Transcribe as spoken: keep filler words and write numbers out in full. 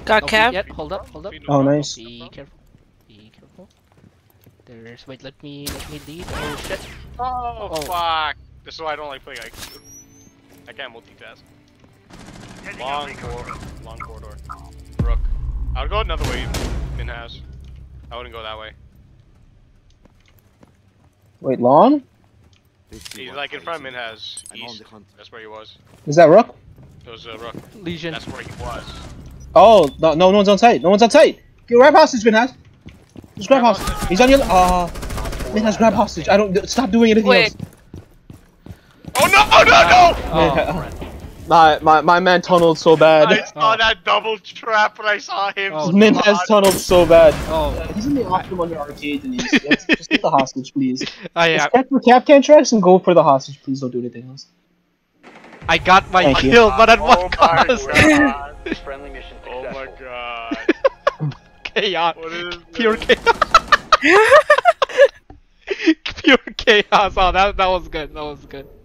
Got No cap. feed yet. Hold up, hold up. Oh, nice. Be careful. Be careful. There's. Wait, let me let me lead. Oh shit. Oh, Oh. fuck! This is why I don't like playing I Q. I can't multitask. Long corridor. Long corridor. Rook. I would go another way. Min has. I wouldn't go that way. Wait, long? He's like in front of Min has. East. That's where he was. Is that Rook? It was uh, Rook. Legion. That's where he was. Oh, no, no one's on site. No one's on site. Get grab hostage, Minhas. Just grab Grab hostage. hostage. He's on your. Uh, Minhas, grab hostage. I don't. Stop doing anything Wait. else. Oh no! Oh no! No! Oh. My, my my man tunneled so bad. I saw Oh. that double trap when I saw him. Oh, Min no. has tunneled so bad. Oh. He's in the optimum under arcade, and he's let's just get the hostage, please. I Let's yeah. check for cap can tracks and go for the hostage, please. Don't do anything else. I got my Thank you. kill, but at Oh what my cost? god. Friendly mission Oh my successful. god. Chaos. What is Pure this? chaos. Pure chaos. Oh, that that was good. That was good.